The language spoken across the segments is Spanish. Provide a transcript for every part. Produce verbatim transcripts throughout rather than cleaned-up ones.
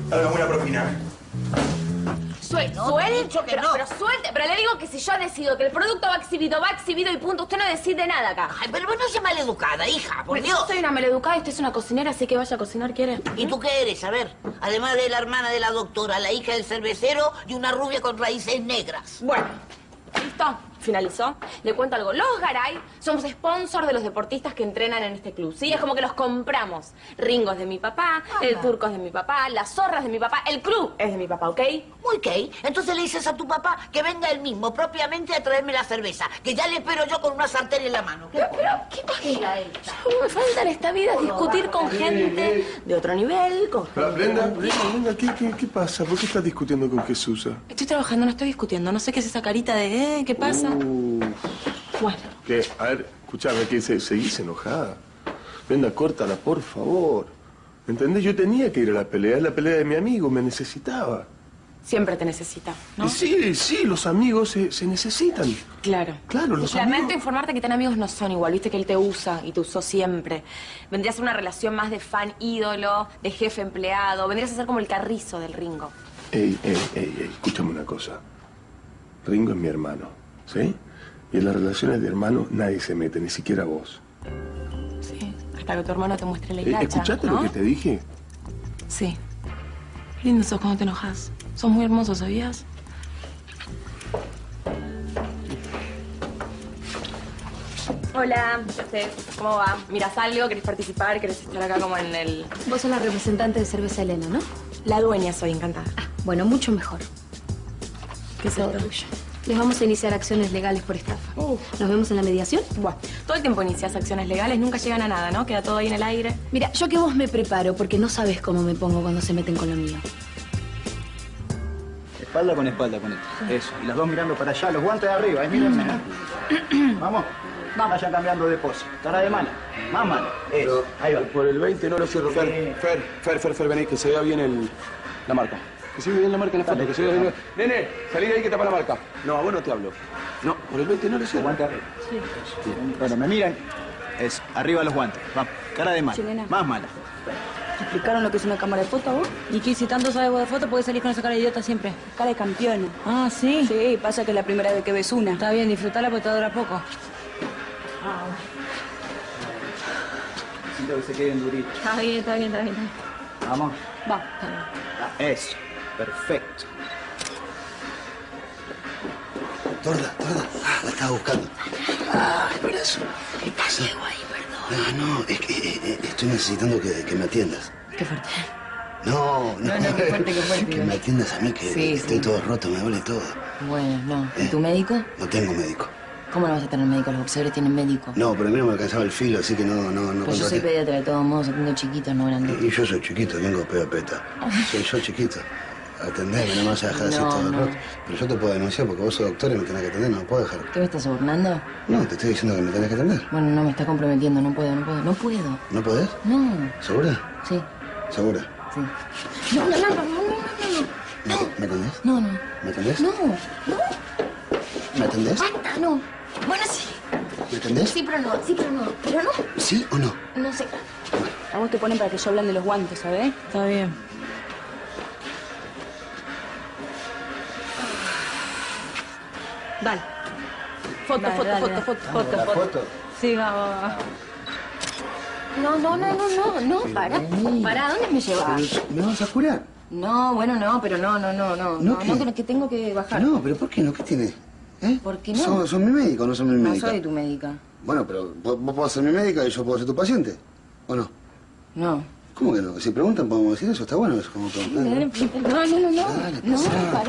Dame una buena propina. Suel, No, suelte, te he dicho que pero, no. pero suelte. Pero le digo que si yo decido que el producto va exhibido, va exhibido y punto. Usted no decide nada acá. Ay, pero vos no seas maleducada, hija, por Bueno, Dios. yo soy una maleducada y usted es una cocinera, así que vaya a cocinar, ¿quiere? ¿Y tú qué eres? A ver, además de la hermana de la doctora, la hija del cervecero y una rubia con raíces negras. Bueno, listo. Finalizó. Le cuento algo. Los Garay somos sponsor de los deportistas que entrenan en este club. Sí, es como que los compramos. Ringo es de mi papá, el turco es de mi papá, las zorras de mi papá, el club es de mi papá, ¿ok? Muy ok. Entonces le dices a tu papá que venga él mismo, propiamente, a traerme la cerveza. Que ya le espero yo con una sartén en la mano. Pero, pero, ¿qué pasa? ¿Cómo me falta en esta vida discutir con gente de otro nivel? Con gente... Brenda, Brenda, Brenda, ¿qué, qué, ¿qué pasa? ¿Por qué estás discutiendo con Jesús? Estoy trabajando, no estoy discutiendo. No sé qué es esa carita de, ¿eh? ¿Qué pasa? Uh, Bueno. ¿Qué? A ver, escuchame, que se, seguís enojada. Brenda, córtala, por favor. ¿Entendés? Yo tenía que ir a la pelea. Es la pelea de mi amigo, me necesitaba. Siempre te necesita, ¿no? Y sí, sí, los amigos se, se necesitan. Claro. Claro, los Lamento amigos... informarte que ten amigos no son igual. Viste que él te usa y te usó siempre. Vendría a ser una relación más de fan-ídolo, de jefe-empleado. Vendrías a ser como el Carrizo del Ringo. Ey, ey, ey, ey, escúchame una cosa. Ringo es mi hermano, ¿sí? Y en las relaciones de hermanos nadie se mete, ni siquiera vos. Sí, hasta que tu hermano te muestre la Eh, hilacha, ¿Escuchaste ¿no? lo que te dije? Sí. Lindo sos cuando te enojas. Sos muy hermoso, ¿sabías? Hola, José, ¿cómo va? ¿Mirás algo? ¿Querés participar? ¿Querés estar acá como en el...? Vos sos la representante de Cerveza Elena, ¿no? La dueña soy, encantada. Ah, bueno, mucho mejor. ¿Qué es Todo esto? tuyo. Les vamos a iniciar acciones legales por estafa. Uh. ¿Nos vemos en la mediación? Buah, todo el tiempo inicias acciones legales, nunca llegan a nada, ¿no? Queda todo ahí en el aire. Mira, yo que vos me preparo porque no sabes cómo me pongo cuando se meten con lo mío. Espalda con espalda con esto. Eso. Y las dos mirando para allá, los guantes de arriba, ¿eh? Mírenme. Vamos. Vamos. Vayan cambiando de pose. Cara de mala. Más mala. Eso. Ahí va. Por el veinte no lo cierro. Fer, Fer, Fer, Fer, Fer, vení, que se vea bien el, la marca. Que se vea bien la marca en la foto, que se vea bien... Nene, salí de ahí que tapa la marca. No, a vos no te hablo. No, por el veinte no lo cierro. Guante arriba. Sí. Bueno, me miran. Eso. Arriba los guantes. Vamos. Cara de mala. Chilena. Más mala. ¿Te explicaron lo que es una cámara de foto a vos? ¿Y qué, si tanto sabes vos de foto, podés salir con esa cara de idiota siempre? Cara de campeona. Ah, ¿sí? Sí, pasa que es la primera vez que ves una. Está bien, disfrutala porque te dura poco. Ah, bueno. Siento que se queden duritos. Está bien, está bien, está bien. Está bien. Vamos. Va, está bien. Eso. Perfecto. Torda, Torda. Ah, la estaba buscando. Ah, el brazo. ¿Qué pasa? Ah, no, es que eh, eh, estoy necesitando que, que me atiendas. Qué fuerte. No, no. No, no, qué fuerte, qué fuerte. Que me atiendas a mí, que Sí, estoy sí. todo roto, me duele todo. Bueno, no. ¿Y ¿Eh? tu médico? No tengo médico. ¿Cómo no vas a tener médico? Los boxeadores tienen médico. No, pero a mí no me alcanzaba el filo, así que no, no, no Pues yo soy contraté. pediatra de todos modos, tengo chiquitos, no grandes. Y yo soy chiquito, vengo peo peta. Soy yo chiquito. Atendeme, no me vas a dejar así No, todo no. roto. Pero yo te puedo denunciar porque vos sos doctor y me tenés que atender, no me puedo dejar. ¿Qué me estás sobornando? No, te estoy diciendo que me tenés que atender. Bueno, no, me estás comprometiendo, no puedo, no puedo. No puedo. ¿No podés? No. ¿Segura? Sí, ¿Segura? sí. No, no, no, no, no, no, ¿Me, ¿Me atendés? no, no. ¿Me atendés? No, no. ¿Me atendés? Basta, no. Bueno, sí. ¿Me atendés? Sí, pero no, sí, pero no. Pero no. ¿Sí o no? No sé. A vos te ponen para que yo hablen de los guantes, ¿sabes? Está bien. Dale. Foto, Dale, foto, dale, foto, dale. foto, Vamos, foto, la foto. foto. Sí, va, va, va. No, no, no, no, no, no, para. Para, ¿dónde me llevas? ¿Me vas a curar? No, bueno, no, pero no, no, no, no. ¿No No, qué? no, que- que tengo que bajar. No, pero ¿por qué no? ¿Qué tiene? ¿Eh? ¿Por qué no? ¿Sos, sos mi médico o no sos mi No médica? soy tu médica. Bueno, pero vos, vos podés ser mi médica y yo puedo ser tu paciente. ¿O no? No. ¿Cómo que no? Si preguntan podemos decir eso, está bueno eso. Como que- No, no, no, no. Dale, No, pasá, pará.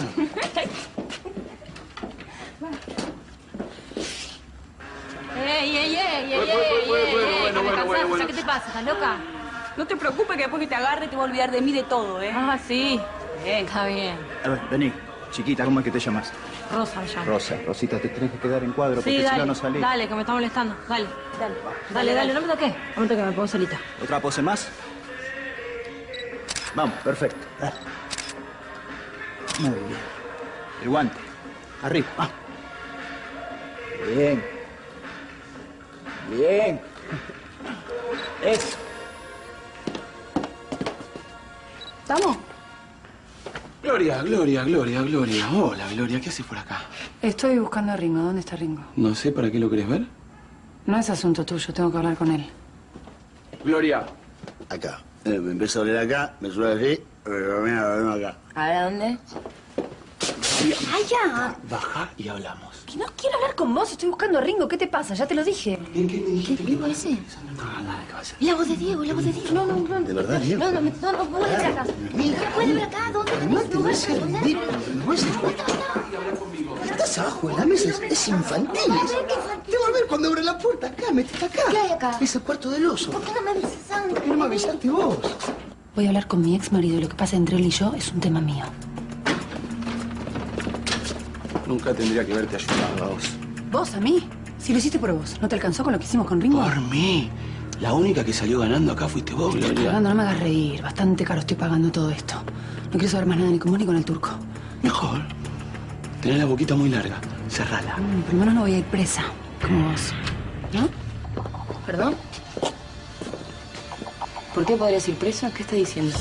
¡Ey, ey, ey, ey, ey, ey, ey! bueno, bueno, bueno, bueno. ¿Qué te pasa? ¿Estás loca? No te preocupes que después que te agarre te va a olvidar de mí de todo, ¿eh? Ah, sí. Bien, está bien. A ver, vení. Chiquita, ¿cómo es que te llamas? Rosa me llamo. Rosa. Rosita, te tenés que quedar en cuadro porque Sí, si dale, no, no salís. dale, que me está molestando. Dale, dale. Dale, dale, no me toques. No me toques, me pongo solita. ¿Otra pose más? Vamos, perfecto. Dale. Muy bien. El guante. Arriba, vamos. Bien. Bien. Eso. ¿Estamos? Gloria, Gloria, Gloria, Gloria. Hola, Gloria, ¿qué haces por acá? Estoy buscando a Ringo. ¿Dónde está Ringo? No sé, ¿para qué lo querés ver? No es asunto tuyo, tengo que hablar con él. Gloria. Acá. Eh, me empiezo a oler acá, me suena así, pero mira, lo vemos acá. A ver, ¿a dónde? ¡Ay, ya! Baja y hablamos. Que no quiero hablar con vos, estoy buscando a Ringo. ¿Qué te pasa? Ya te lo dije. ¿Qué, qué me dijiste? ¿Qué ese? No, nada, ¿qué va a ser? La voz de Diego, la voz de Diego. No, no, no. ¿De verdad, Diego? No, no, no, no, no puede ver acá. ¿Qué puede ver acá? ¿Dónde? No te voy a hacer ridículo, no es Estás abajo en la mesa, es, es infantil. Te voy a ver cuando abra la puerta, acá, metete acá. ¿Qué hay acá? Es el cuarto del oso. ¿Por qué no me avisas antes? ¿Por qué no me avisaste vos? Voy a hablar con mi ex marido y lo que pasa entre él y yo es un tema mío. Nunca tendría que haberte ayudado a vos. ¿Vos a mí? Si lo hiciste por vos, ¿no te alcanzó con lo que hicimos con Ringo? Por mí. La única que salió ganando acá fuiste vos, Estoy Gloria. pagando, no me hagas reír. Bastante caro estoy pagando todo esto. No quiero saber más nada ni con vos ni con el turco. Mejor. Tenés la boquita muy larga. Cerrala. Mm, por lo menos no voy a ir presa, como vos. ¿No? ¿Perdón? ¿Por qué podrías ir preso? ¿Qué está diciendo?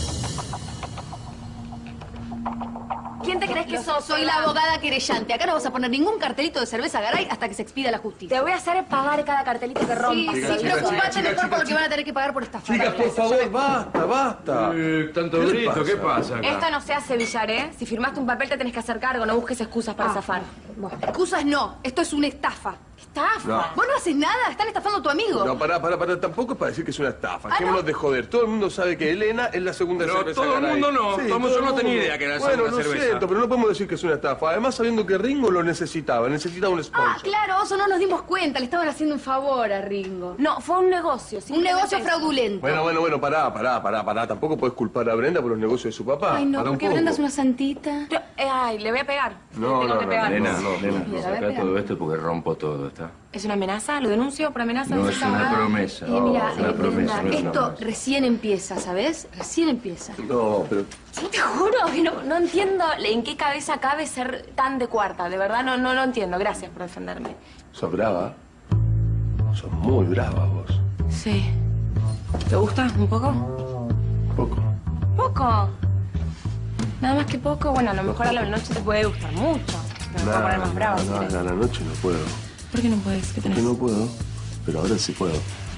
¿Quién te crees que sos? Soy la abogada querellante. Acá no vas a poner ningún cartelito de cerveza Garay hasta que se expida la justicia. Te voy a hacer pagar cada cartelito que Sí, rompas. sí, Chicas, chicas, preocupate chicas, mejor chicas, por lo que chicas. van a tener que pagar por esta falta. Chicas, por favor, basta, basta. Eh, tanto ¿Qué le grito, pasa? ¿qué pasa acá? Esto no se hace, Villar, ¿eh? Si firmaste un papel te tenés que hacer cargo, no busques excusas para Ah, zafar. Bueno, excusas no. Esto es una estafa. ¿Estafa? No. Vos no haces nada. Están estafando a tu amigo. No, pará, pará, pará. Tampoco es para decir que es una estafa. Ah, Dejémonos ¿no? de joder. Todo el mundo sabe que Elena es la segunda Pero cerveza todo el Garay. mundo no. Todo el mundo- yo no tenía idea que era la bueno, segunda lo cerveza. siento, pero no podemos decir que es una estafa. Además, sabiendo que Ringo lo necesitaba. Necesitaba un Ah, sponsor. claro, eso no nos dimos cuenta. Le estaban haciendo un favor a Ringo. No, fue un negocio. Un simplemente negocio eso. fraudulento. Bueno, bueno, bueno, pará, pará, pará, pará. Tampoco podés culpar a Brenda por los negocios de su papá. Ay, no, Pará un porque poco. Brenda es una santita. Yo- eh, ay, le voy a pegar. No, Tengo no, que no, pegar. Nena, No, no, nena, no. saca Mira, todo esto porque rompo todo, ¿está? ¿Es una amenaza? ¿Lo denuncio por amenaza? No, ¿Es es una abogada? promesa. Eh, mira, Es una eh, promesa, Brenda, no es una esto amenaza. recién empieza, ¿sabes? Recién empieza. No, pero Sí, te juro que no, no entiendo en qué cabeza cabe ser tan de cuarta. De verdad, no, no lo entiendo. Gracias por defenderme. sos brava. Sos muy brava vos. Sí. ¿Te gusta un poco? Poco. ¿Poco? Nada más que poco. Bueno, a lo mejor a la noche te puede gustar mucho. Me voy a poner más brava. si no, querés. a la noche no puedo. ¿Por qué no puedes? ¿Qué tenés? Que no puedo, pero ahora sí puedo.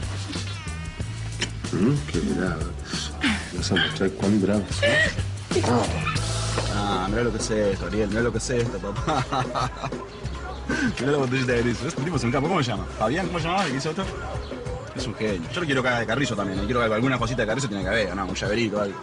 ¿Mm? Qué brava que sos. Vas a mostrar cuán brava sos. Ah, mirá lo que es esto, Ariel, mirá lo que es esto, papá. Mirá la botellita de gris. Este tipo es un capo, ¿cómo se llama? ¿Fabián? ¿Cómo se llamaba? ¿El que hizo esto? Es un genio. Yo lo quiero cagar de Carrizo también, ¿eh? Quiero que alguna cosita de Carrizo tiene que haber, ¿no? Un llaverito, algo.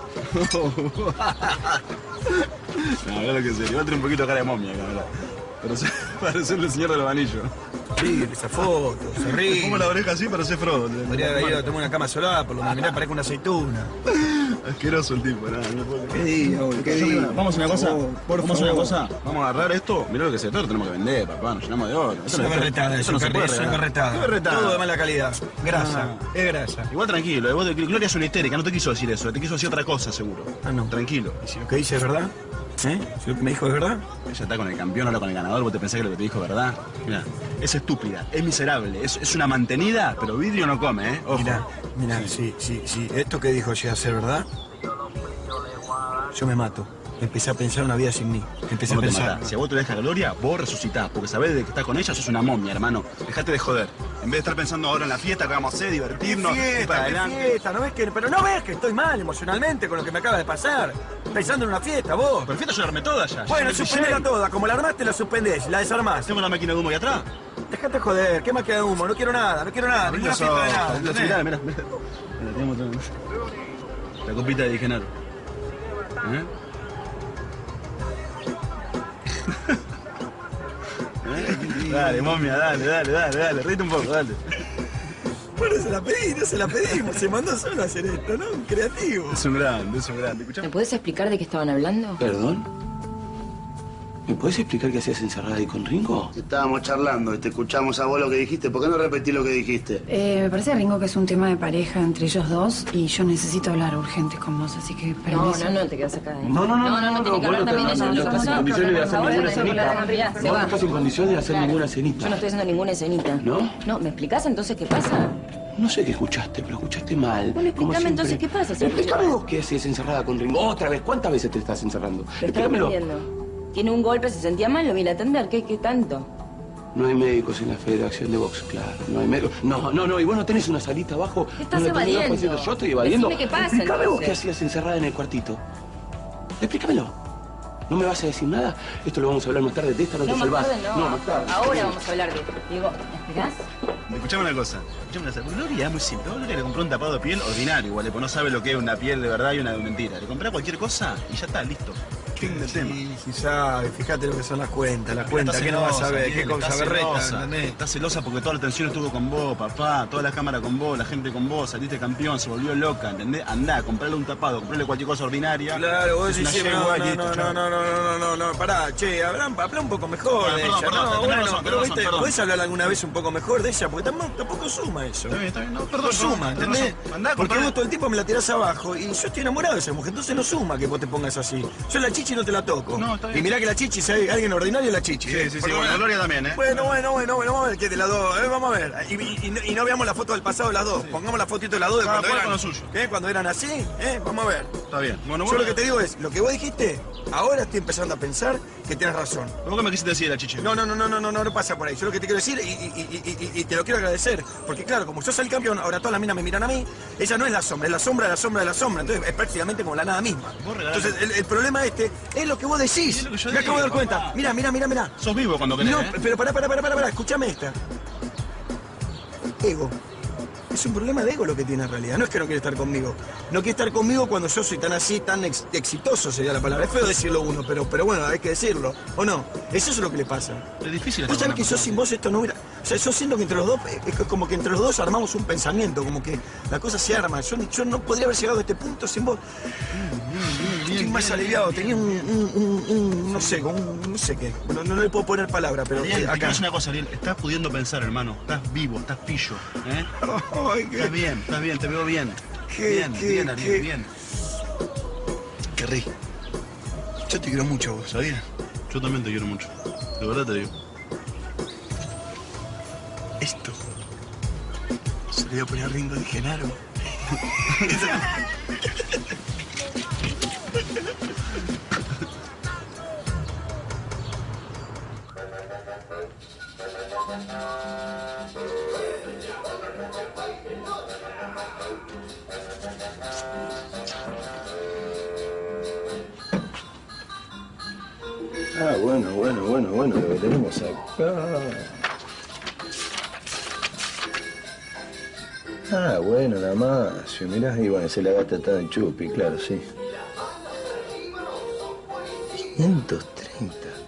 No, mirá lo que es él. Igual tiene un poquito de cara de momia acá, mirá. Parece, parece el señor del anillo. Sí, esa foto, se Me ríe. pongo la oreja así, parece Frodo. Podría haber ido a tomar una cama solar, por lo menos mirá, parezca una aceituna. Asqueroso el tipo, nada, no puedo ¿Qué día, boludo? ¿Qué día? Vamos a una cosa, Por favor, por vamos a una favor. cosa, vamos a agarrar esto, mirá lo que se todo lo tenemos que vender, papá, nos llenamos de oro. Eso es berretada, eso no es se puede berretada. Eso es regalar. berretada. ¿Qué berretada? Todo de mala calidad. Grasa, Ah. es grasa. Igual tranquilo, eh, vos de Gloria es una histérica, no te quiso decir eso, te quiso decir otra cosa seguro. Ah, no. Tranquilo. ¿Y si lo que dice es verdad? ¿Eh? ¿Si lo que me dijo es verdad? Ella está con el campeón, ahora con el ganador, vos te pensás que lo que te dijo es verdad. Mira, es estúpida, es miserable, es, es una mantenida, pero vidrio no come, ¿eh? Ojo. Mirá, mirá, sí, sí, sí. Esto que dijo llega a ser verdad, yo me mato. Empecé a pensar una vida sin mí. Empecé Vos a no te pensar. matás. Si a vos te deja Gloria, vos resucitás, porque sabés de que estás con ella, sos una momia, hermano. Dejate de joder. En vez de estar pensando ahora en la fiesta que vamos a hacer, divertirnos, ¿Qué ir fiesta, para qué adelante. fiesta? ¿No ves que, pero no ves que estoy mal emocionalmente con lo que me acaba de pasar. Pensando en una fiesta, vos. Pero fiesta yo la armé toda ya. Bueno, Ya me suspendela pillé. toda. Como la armaste, la suspendés, la desarmás. Tengo la máquina de humo ahí atrás. Dejate joder, ¿qué más queda de humo? No quiero nada, no quiero nada, ninguna fiesta de nada. Mirá, ¿entendés? mirá, mirá. Mirá, tenemos otra. La copita de Genaro. ¿Eh? ¿Eh? Dale, momia, dale, dale, dale, dale. Ríete un poco, dale. Bueno, se la pedí, no se la pedimos. Se mandó solo a hacer esto, ¿no? Un creativo. Es un grande, es un grande. Escuchame. ¿Me podés explicar de qué estaban hablando? ¿Perdón? ¿Me puedes explicar qué hacías encerrada ahí con Ringo? Estábamos charlando y te escuchamos a vos lo que dijiste. ¿Por qué no repetís lo que dijiste? Eh, me parece, Ringo, que es un tema de pareja entre ellos dos y yo necesito hablar urgente con vos, así que No, permiso. no, no, te quedas acá. ¿eh? No, no, no, No, no, no, tiene que hablar vos también no, ella. no, no estás en condiciones de hacer ninguna cenita. Se No va. estás en condiciones de hacer Claro. ninguna Yo cenita. no estoy haciendo ninguna escenita. ¿No? No, ¿me explicás entonces qué pasa? No sé qué escuchaste, pero escuchaste mal. Bueno, explícame entonces qué pasa. Si Explícame vos qué haces encerrada con Ringo. Otra vez, ¿cuántas veces te estás encerrando? Lo estaba Explícamelo. atendiendo. Tiene un golpe, se sentía mal, lo vine a atender. ¿Qué, qué tanto? No hay médicos en la Federación de Box, claro. No hay médicos. No, no, no. Y vos no tenés una salita abajo. ¿Qué estás donde te evadiendo? mirás diciendo, yo estoy evadiendo. Decime qué pasa, Explícame vos entonces. qué hacías encerrada en el cuartito. Explícamelo. ¿No me vas a decir nada? Esto lo vamos a hablar más tarde. De esta no, No, te más salvás. tarde no. No, más tarde. Ahora vamos a hablar de esto. Diego, ¿me explicás? Escuchame una cosa. Escuchame una cosa. Gloria es muy simple. Gloria le compró un tapado de piel ordinario, igual, pues no sabe lo que es una piel de verdad y una de mentira. Le compré cualquier cosa y ya está, listo. Fin del tema. Sí, sí sabe, fíjate lo que son las cuentas, las Está cuentas, ¿qué no vas a ver? ¿Qué Miguel, cosa está berreta? celosa, ¿Entendés? Está celosa porque toda la atención estuvo con vos, papá, toda la cámara con vos, la gente con vos, saliste campeón, se volvió loca, ¿entendés? Andá, comprarle un tapado, comprarle cualquier cosa ordinaria. Claro, vos Es una decís, yegua no, y no, listo, no, chao. no, no, no, no, no, no, pará, che, habla, habla un poco mejor Ah, de perdón, ella. perdón, No, tenés bueno, razón, pero tenés viste, razón, perdón. podés hablar alguna vez un poco mejor de ella, porque tampoco, tampoco suma eso. Está bien, está bien, no, No perdón, suma, perdón, ¿entendés? tenés razón. Andá, Porque comprale- vos todo el tiempo me la tirás abajo y yo estoy enamorado de esa mujer, entonces no suma que vos te pongas así. Yo la chichi no te la toco. No, está bien. Y mirá que la chichi, si hay alguien ordinario, es la chichi. Sí, ¿eh? sí, sí, Porque bueno, bueno, Gloria también, ¿eh? Bueno, bueno, bueno, bueno, vamos a ver qué de las dos, eh, vamos a ver. Y, y- y no, y no veamos la foto del pasado de las dos, pongamos la fotito de las dos de Ah, cuando juega eran, con lo suyo. ¿eh? Cuando eran así, ¿eh? Vamos a ver. Está bien. Bueno, Yo bueno, lo que te digo es, lo que vos dijiste, ahora estoy empezando a pensar que tienes razón. ¿Vos qué me quisiste decir, la chichi? No, no, no, no, no, no, no, no pasa por ahí. Yo lo que te quiero decir, y, y- y- y- y te lo quiero agradecer, porque claro, como yo soy el campeón, ahora todas las minas me miran a mí, ella no es la sombra, es la sombra de la sombra de la sombra, entonces es prácticamente como la nada misma. Vos regalás- Entonces, el, el problema este es lo que vos decís. Es lo que yo Me acabo de dar digo, cuenta. papá. Mira, mira, mira, mira. Sos vivo cuando querés, No, ¿eh? pero pará, pará, pará, pará, pará, escúchame esta. Ego. Es un problema de ego lo que tiene en realidad. No es que no quiere estar conmigo. No quiere estar conmigo cuando yo soy tan así, tan ex- exitoso sería la palabra. Es feo decirlo uno, pero, pero bueno, hay que decirlo. ¿O no? Eso es lo que le pasa. Es difícil. Vos estar sabés con que una yo persona sin vos esto no hubiera... O sea, yo siento que entre los dos, es como que entre los dos armamos un pensamiento, como que la cosa se arma. Yo, yo no podría haber llegado a este punto sin vos. Estoy más aliviado, tenía un, un- un- un- no sé, un, no sé qué. No, no le puedo poner palabra, pero Ariel, eh, te quiero acá. decir una cosa, Ariel. Estás pudiendo pensar, hermano. Estás vivo, estás pillo. ¿eh? Ay, qué- Estás bien, estás bien, te veo bien. Qué- bien, qué- bien, Ariel, qué- bien. Kerry, yo te quiero mucho, vos, ¿sabías? Yo también te quiero mucho. De verdad te digo. Esto se le voy a poner a Ringo de Genaro. Ah, bueno, bueno, bueno, bueno, lo que tenemos acá. Ah, bueno, nada más. Si mirás, y bueno, se la gasta todo en chupi, claro, sí. quinientos treinta.